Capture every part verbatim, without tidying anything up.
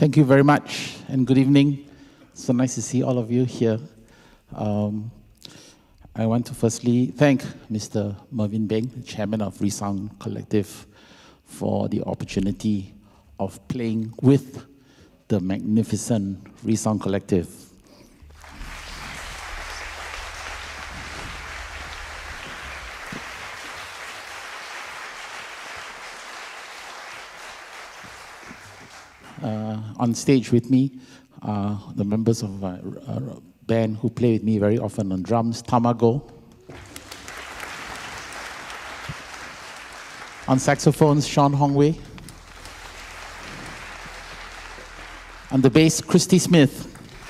Thank you very much, and good evening. So nice to see all of you here. Um, I want to firstly thank Mister Mervyn Beng, the chairman of Resound Collective, for the opportunity of playing with the magnificent Resound Collective. Uh, on stage with me, uh, the members of my uh, band who play with me very often on drums, Naima Goh. On saxophones, Sean Hong Wei. On the bass, Christy Smith.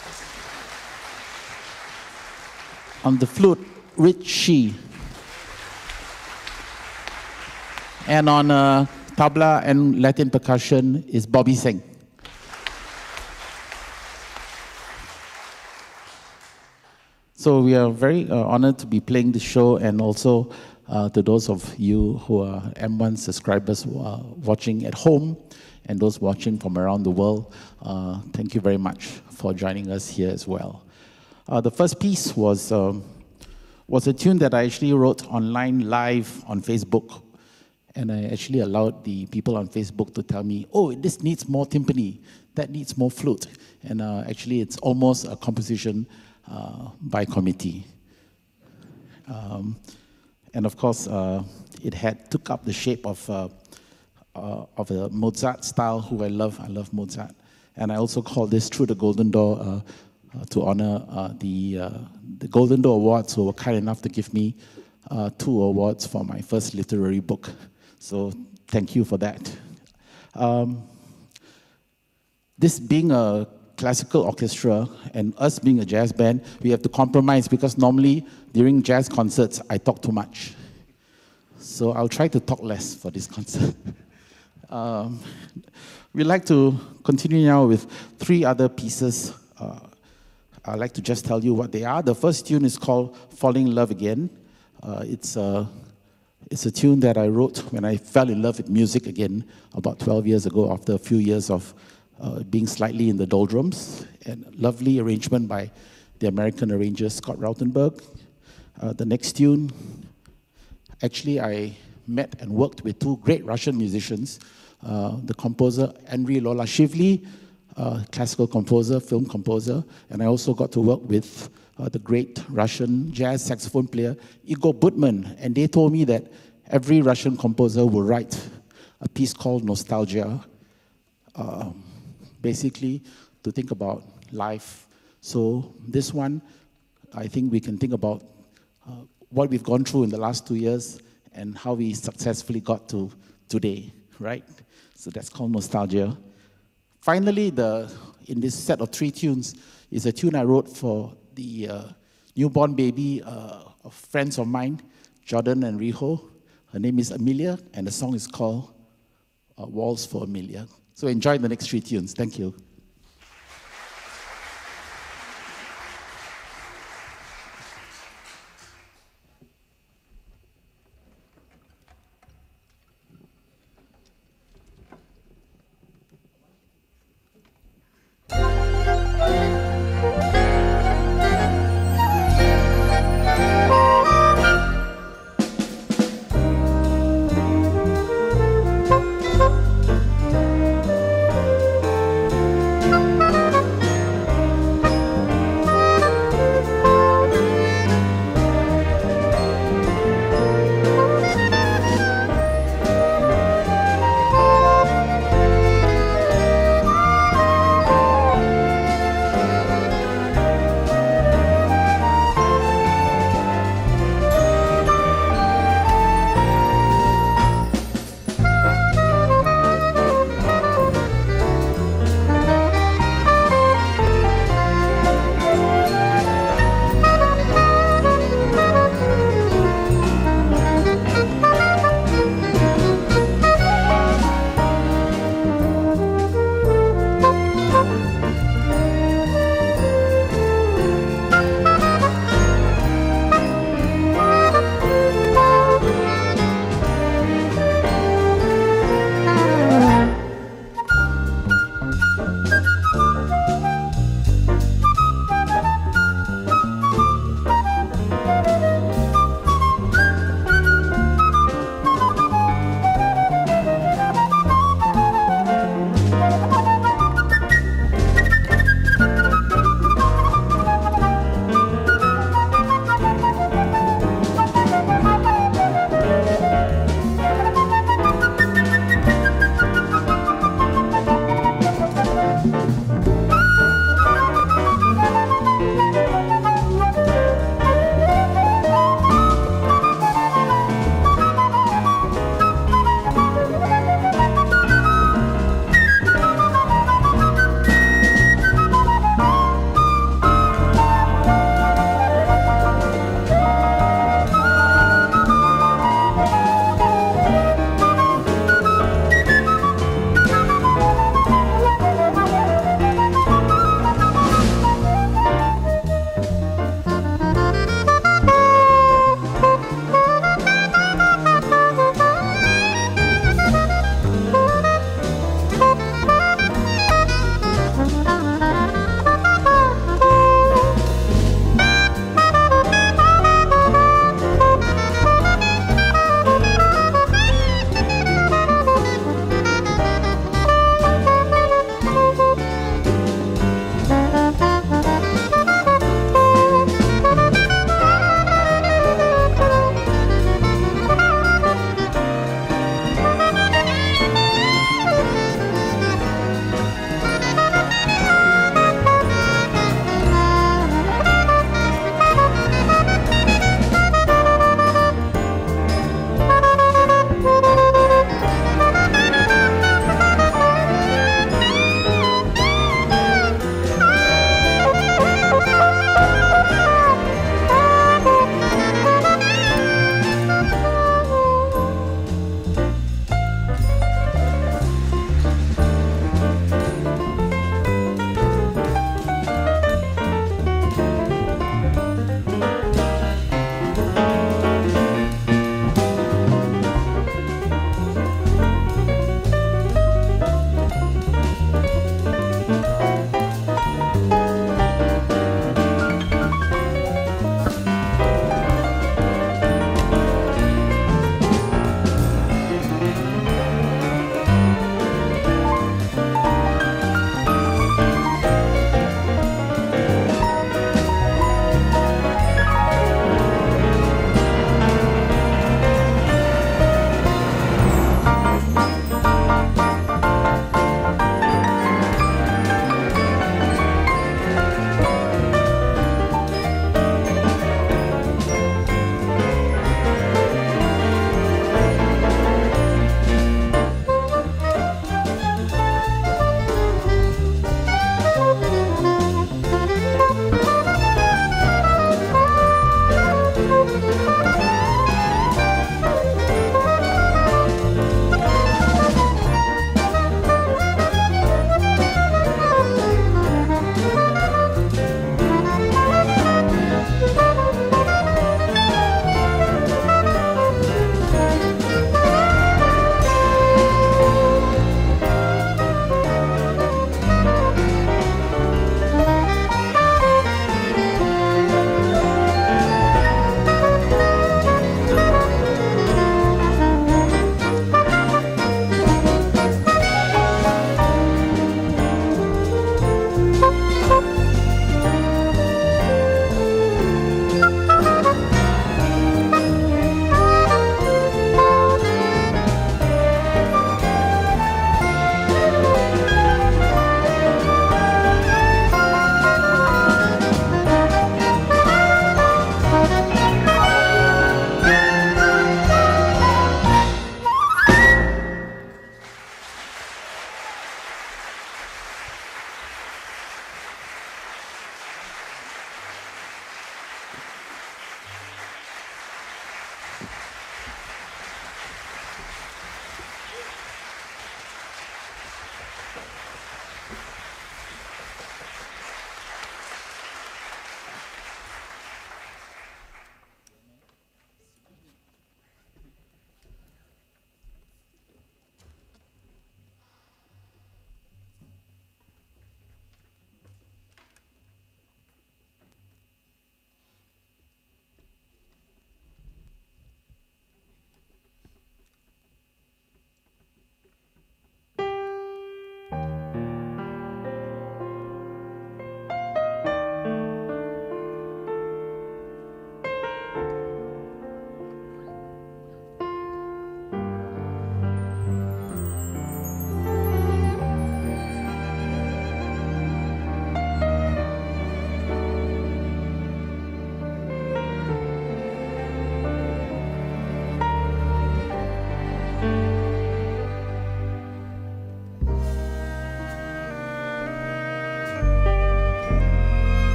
On the flute, Rich Shi. And on uh, tabla and Latin percussion is Bobby Singh. So we are very uh, honored to be playing the show, and also uh, to those of you who are M one subscribers who are watching at home and those watching from around the world, uh, thank you very much for joining us here as well. Uh, the first piece was, um, was a tune that I actually wrote online live on Facebook, and I actually allowed the people on Facebook to tell me, oh, this needs more timpani, that needs more flute, and uh, actually it's almost a composition Uh, by committee. Um, and of course, uh, it had took up the shape of, uh, uh, of a Mozart style, who I love. I love Mozart. And I also call this Through the Golden Door uh, uh, to honor uh, the, uh, the Golden Door Awards, who were kind enough to give me uh, two awards for my first literary book. So thank you for that. Um, this being a classical orchestra and us being a jazz band, we have to compromise, because normally during jazz concerts, I talk too much. So I'll try to talk less for this concert. um, we'd like to continue now with three other pieces. Uh, I'd like to just tell you what they are. The first tune is called Falling in Love Again. Uh, it's, a, it's a tune that I wrote when I fell in love with music again about twelve years ago, after a few years of Uh, being slightly in the doldrums, and lovely arrangement by the American arranger Scott Routenberg. Uh, the next tune, actually I met and worked with two great Russian musicians, uh, the composer Andriy Lolashvili, uh, classical composer, film composer, and I also got to work with uh, the great Russian jazz saxophone player Igor Budman, and they told me that every Russian composer will write a piece called Nostalgia, uh, basically to think about life. So this one, I think we can think about uh, what we've gone through in the last two years and how we successfully got to today, right? So that's called Nostalgia. Finally, the, in this set of three tunes, is a tune I wrote for the uh, newborn baby uh, of friends of mine, Jordan and Riho. Her name is Amelia, and the song is called uh, Waltz for Amelia. So enjoy the next three tunes. Thank you. Thank you.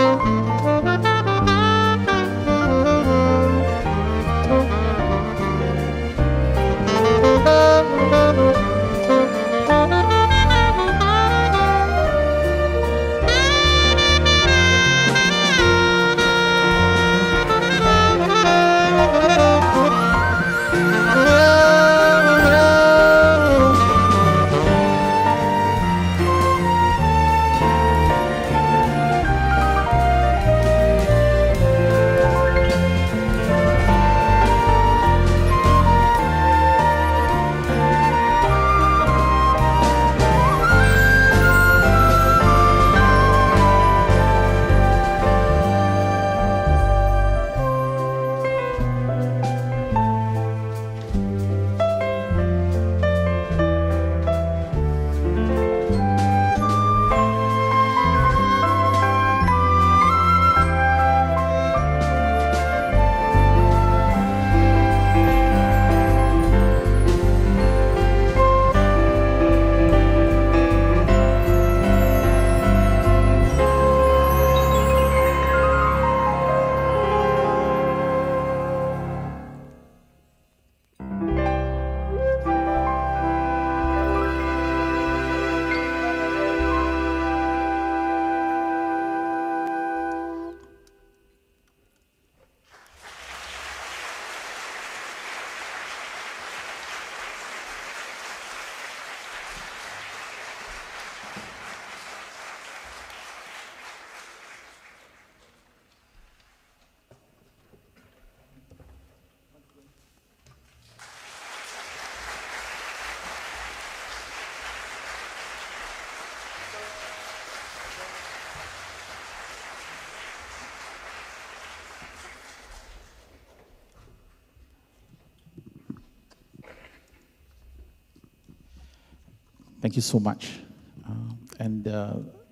Thank you so much. Uh, and uh,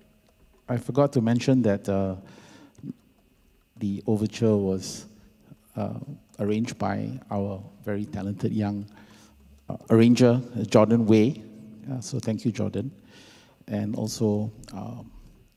I forgot to mention that uh, the overture was uh, arranged by our very talented young uh, arranger, Jordan Wei. Uh, so thank you, Jordan. And also um,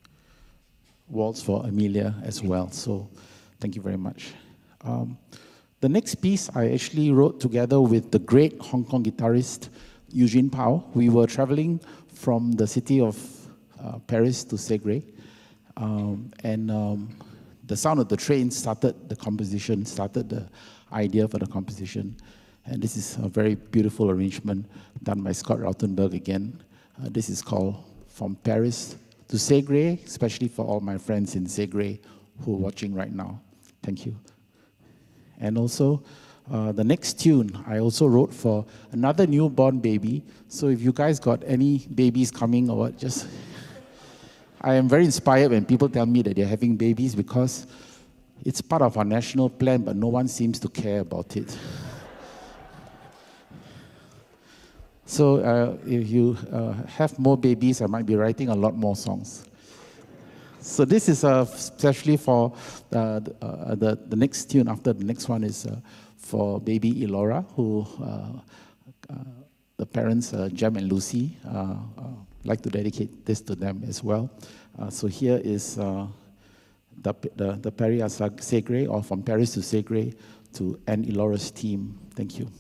Waltz for Amelia as well. So thank you very much. Um, the next piece I actually wrote together with the great Hong Kong guitarist, Eugene. We were traveling from the city of uh, Paris to Segre, um, and um, the sound of the train started the composition, started the idea for the composition. And this is a very beautiful arrangement done by Scott Routenberg again. Uh, this is called From Paris to Segre, especially for all my friends in Segre who are watching right now. Thank you. And also, Uh, the next tune I also wrote for another newborn baby. So if you guys got any babies coming or what, just... I am very inspired when people tell me that they're having babies because it's part of our national plan, but no one seems to care about it. So uh, if you uh, have more babies, I might be writing a lot more songs. So this is uh, especially for uh, the, uh, the, the next tune after the next one is uh, for baby Elora, who uh, uh, the parents, uh, Jem and Lucy, uh, uh, like to dedicate this to them as well. Uh, so here is uh, the, the, the Paris Segre, or From Paris to Segre, to end Elora's team. Thank you.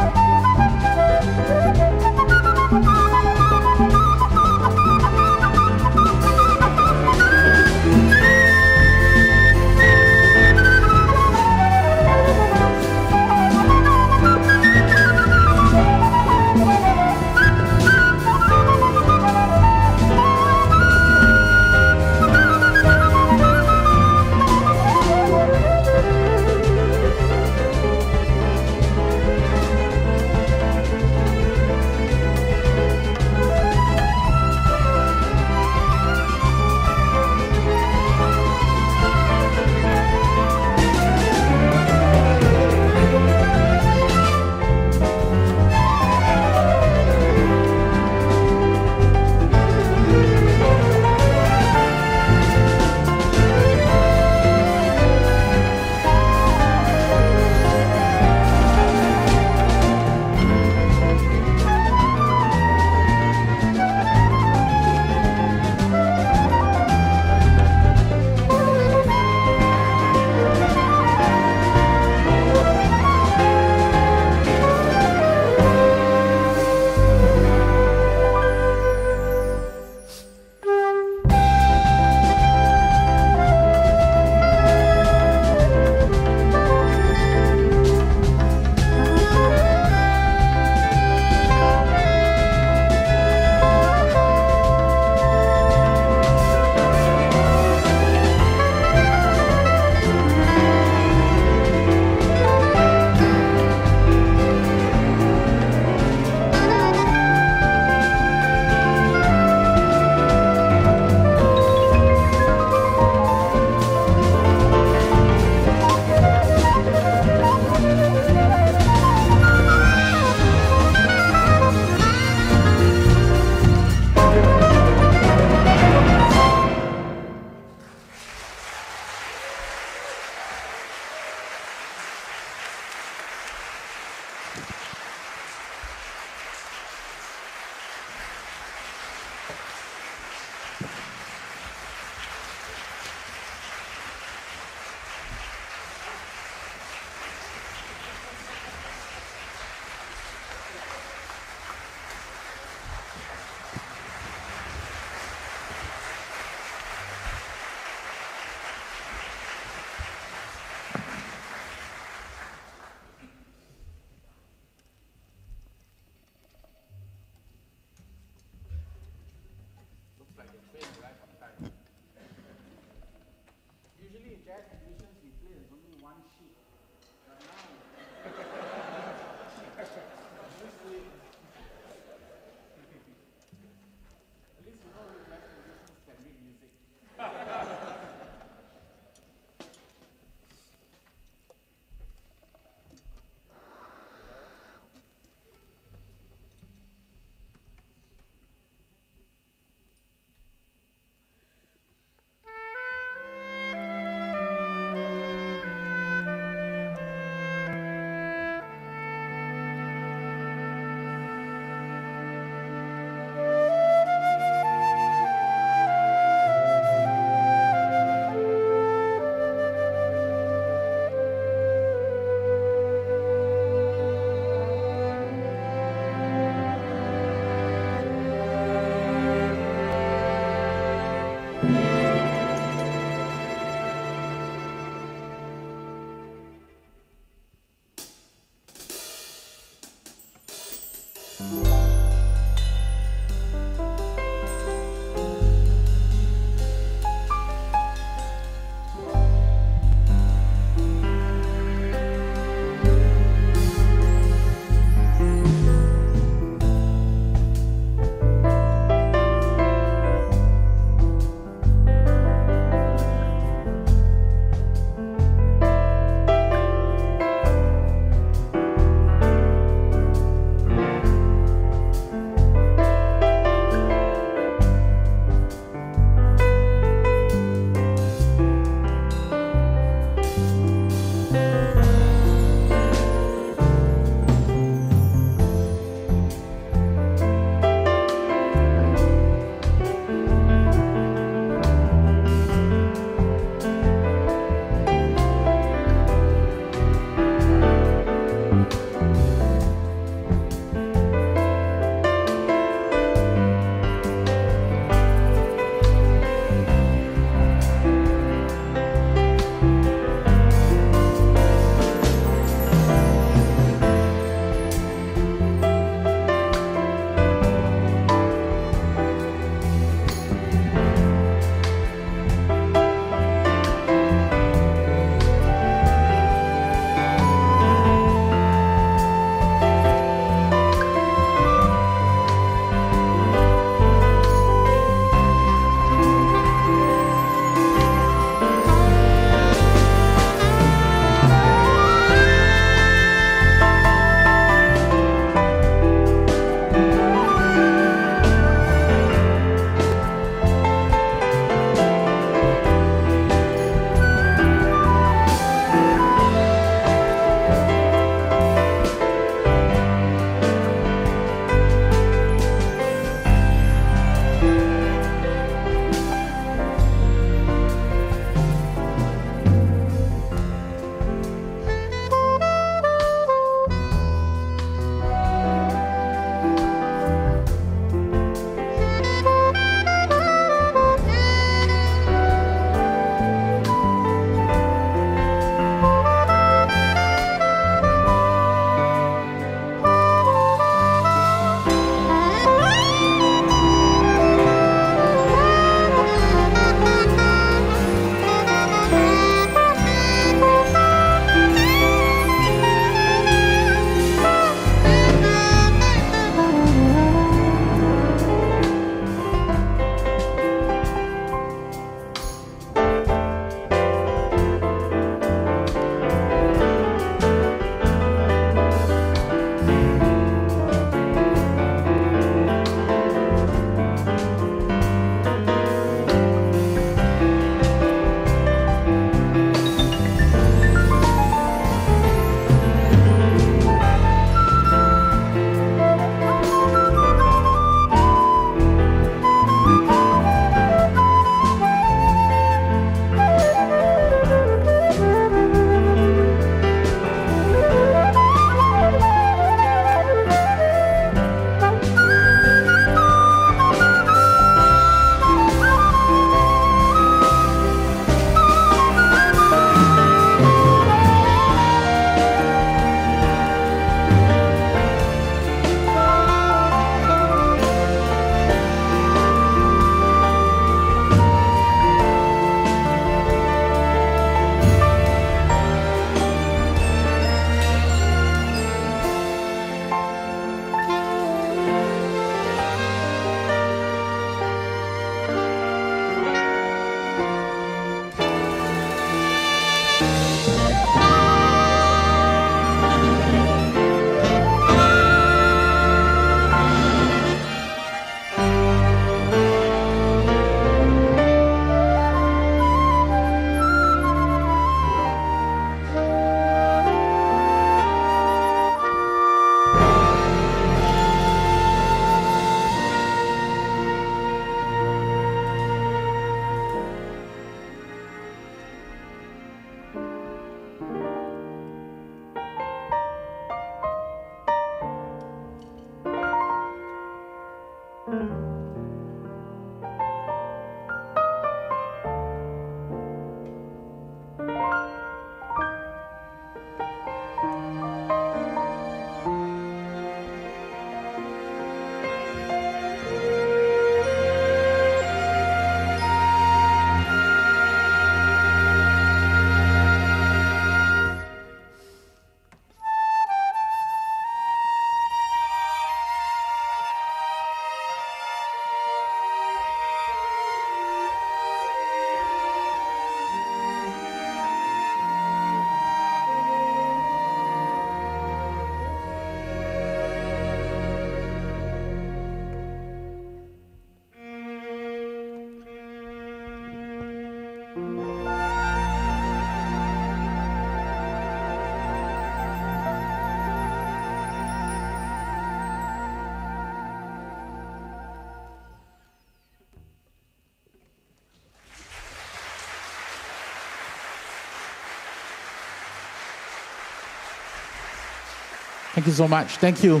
Thank you so much. Thank you.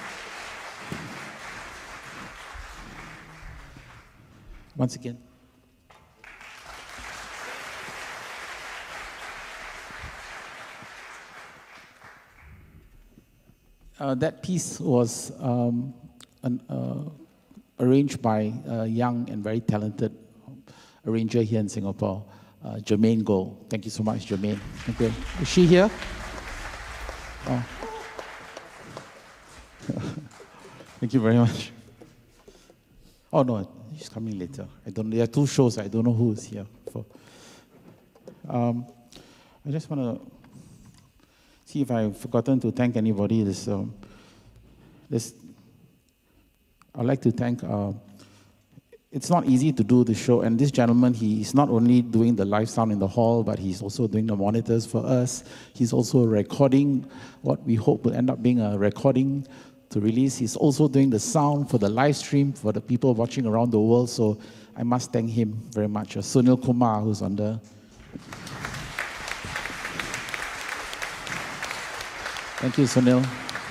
Once again. Uh, that piece was um, an, uh, arranged by a young and very talented arranger here in Singapore, uh, Germaine Goh. Thank you so much, Germaine. Thank you. Is she here? Oh. Thank you very much. Oh no, she's coming later. I don't. There are two shows. I don't know who is here for. Um, I just want to see if I've forgotten to thank anybody. This, um, this. I'd like to thank. Uh, it's not easy to do the show, and this gentleman, he is not only doing the live sound in the hall, but he's also doing the monitors for us. He's also recording what we hope will end up being a recording to release. He's also doing the sound for the live stream for the people watching around the world, so I must thank him very much. Uh, Sunil Kumar, who's on the... Thank you, Sunil.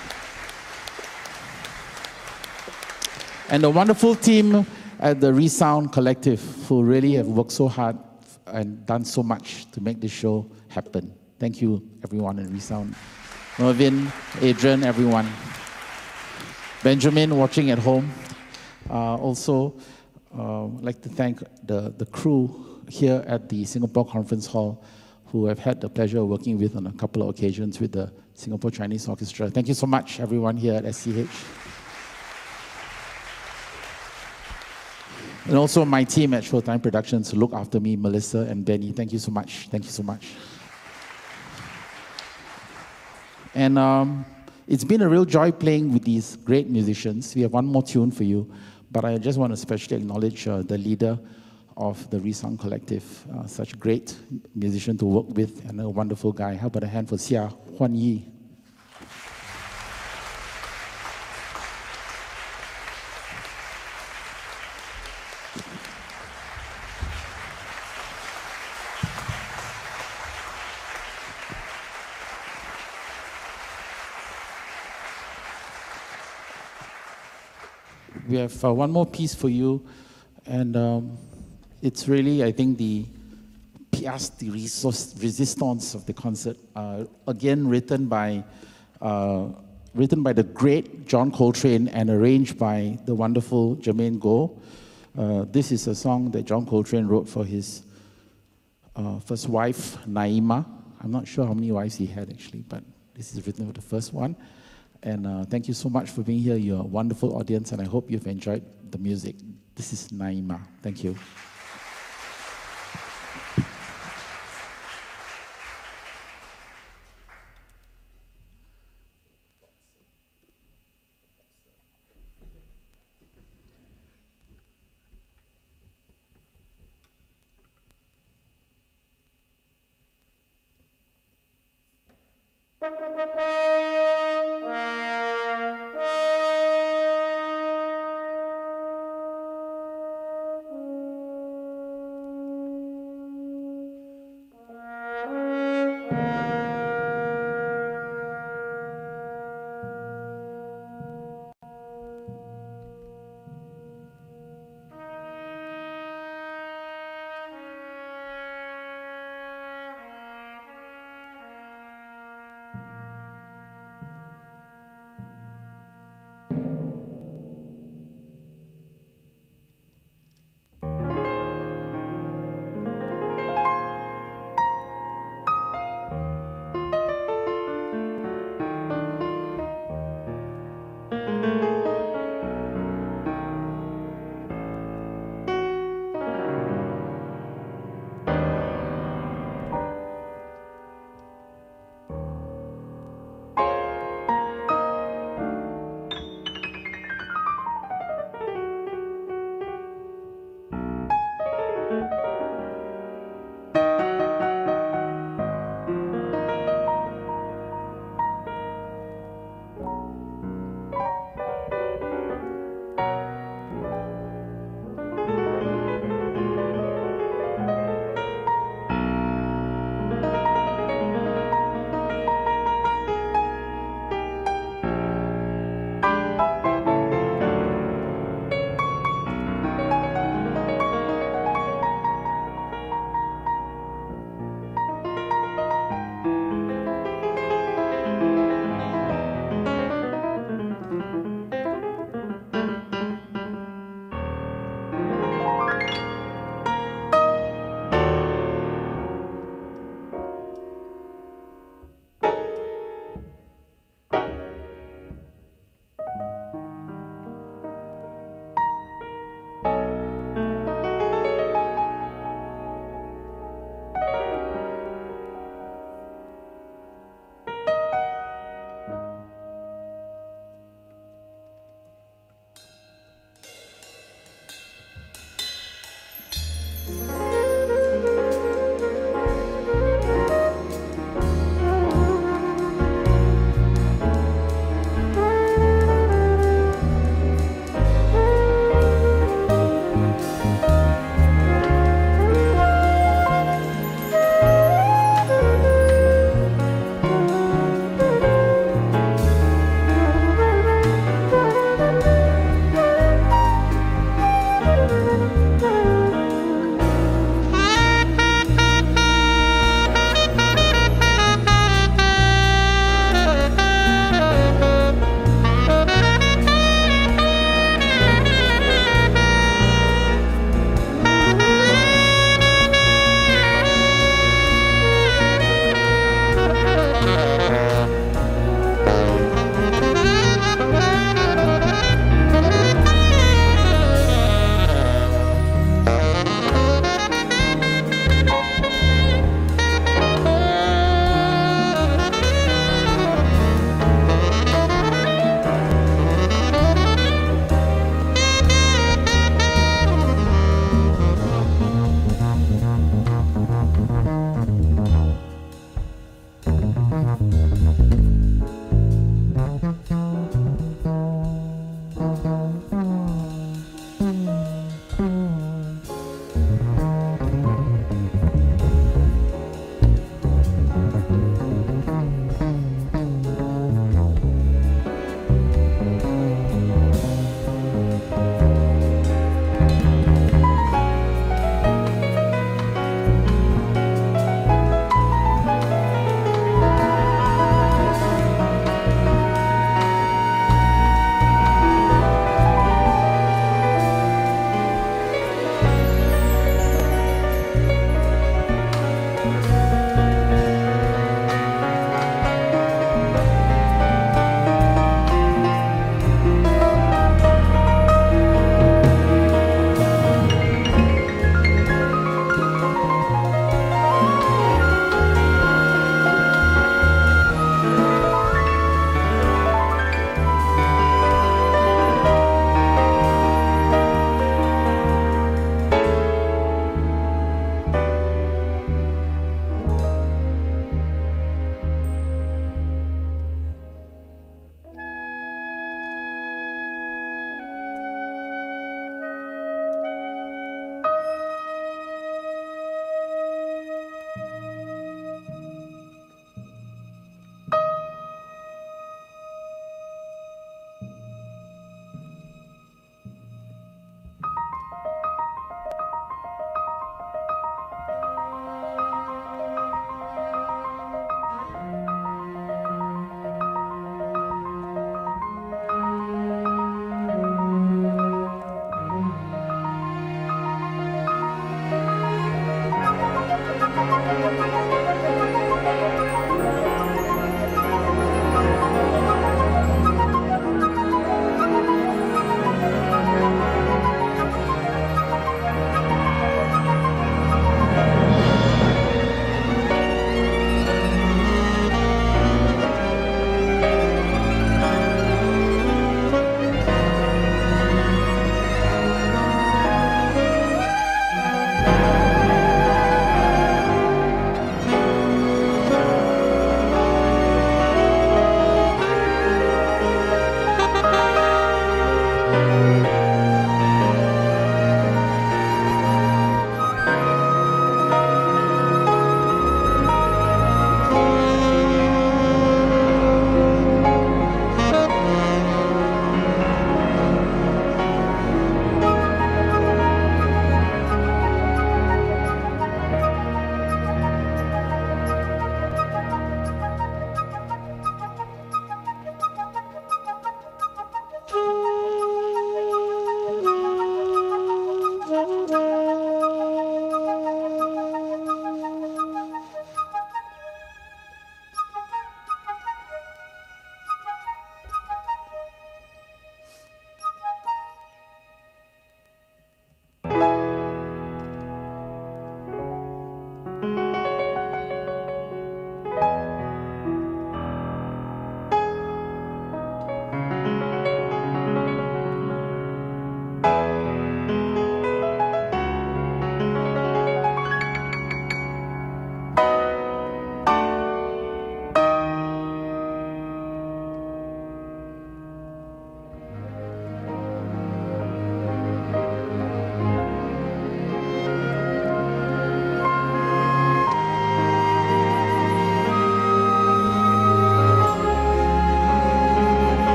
And the wonderful team at the Resound Collective, who really have worked so hard and done so much to make this show happen. Thank you, everyone in Resound. Mervyn, Adrian, everyone. Benjamin watching at home. Uh, also, uh, I'd like to thank the, the crew here at the Singapore Conference Hall, who I've had the pleasure of working with on a couple of occasions with the Singapore Chinese Orchestra. Thank you so much, everyone here at S C H. And also my team at Showtime Productions who look after me, Melissa and Benny. Thank you so much. Thank you so much. And um, it's been a real joy playing with these great musicians. We have one more tune for you, but I just want to especially acknowledge uh, the leader of the Resound Collective, uh, such a great musician to work with and a wonderful guy. How about a hand for Xia Huan Yi? We have uh, one more piece for you, and um, it's really, I think, the pièce de résistance of the concert. Uh, again, written by, uh, written by the great John Coltrane and arranged by the wonderful Germaine Goh. Uh, this is a song that John Coltrane wrote for his uh, first wife, Naima. I'm not sure how many wives he had, actually, but this is written for the first one. And uh, thank you so much for being here. You're a wonderful audience, and I hope you've enjoyed the music. This is Naima. Thank you.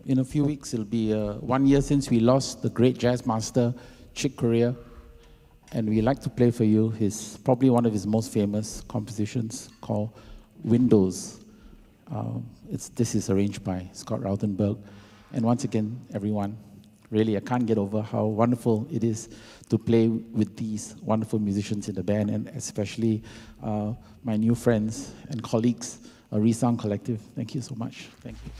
in a few weeks, it'll be uh, one year since we lost the great jazz master, Chick Corea. And we like to play for you his, probably one of his most famous compositions called Windows. Um, it's, this is arranged by Scott Routenberg. And once again, everyone, really, I can't get over how wonderful it is to play with these wonderful musicians in the band, and especially uh, my new friends and colleagues, uh, Resound Collective. Thank you so much. Thank you.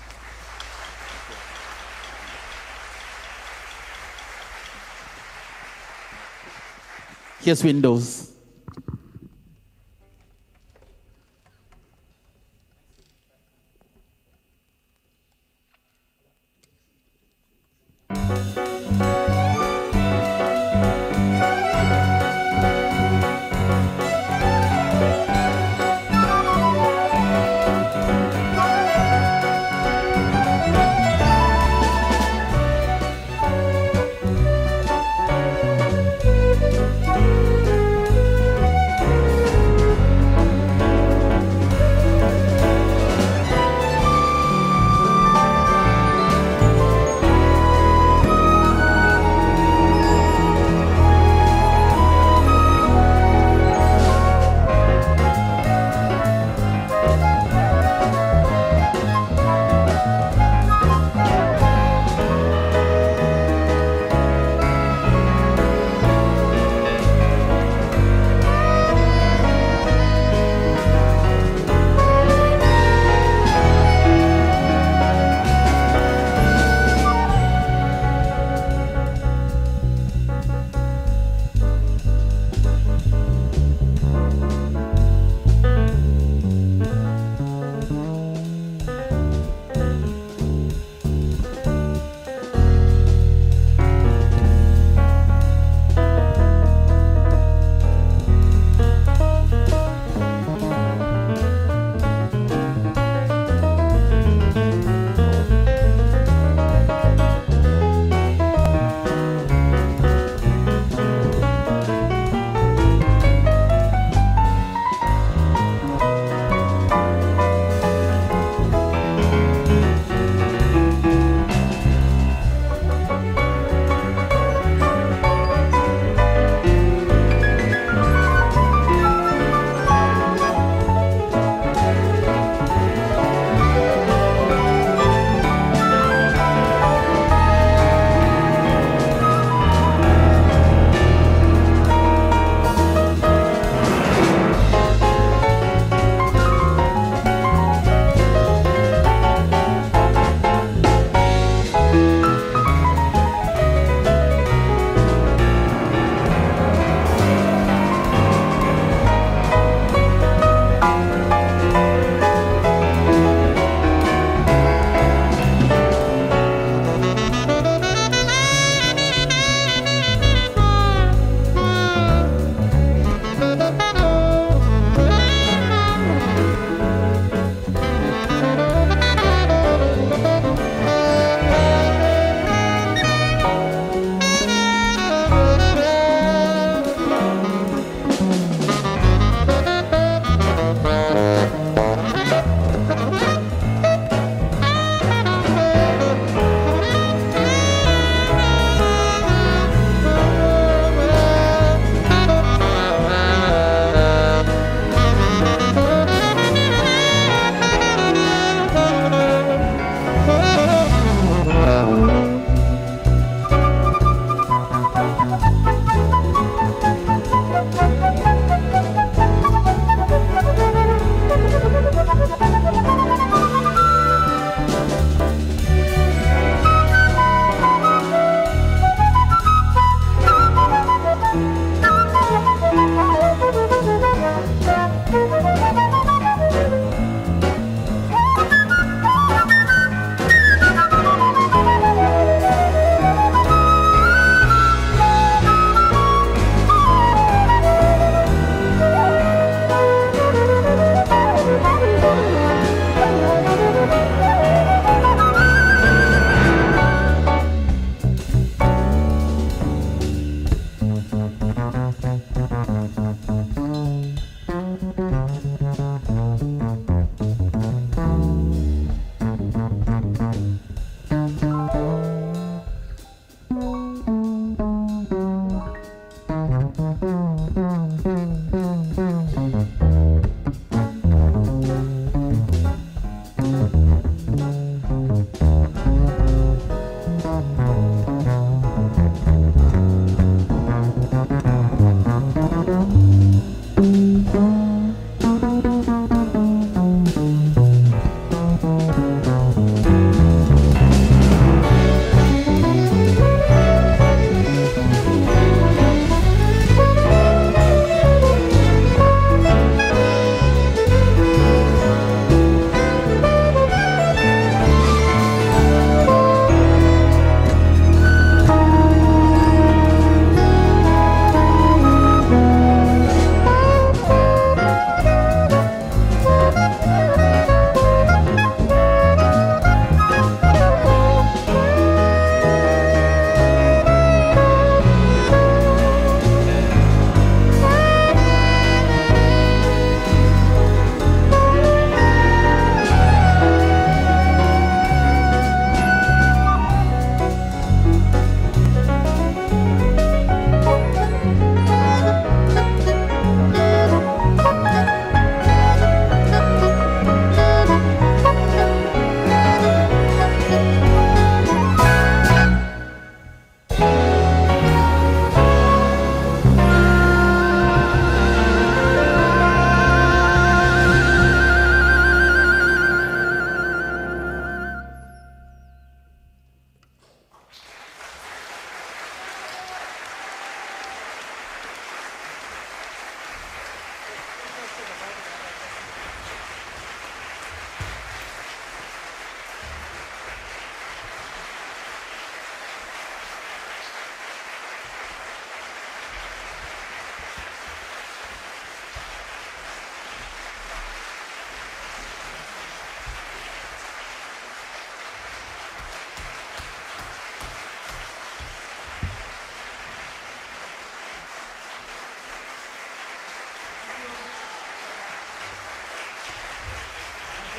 Here's Windows.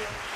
you.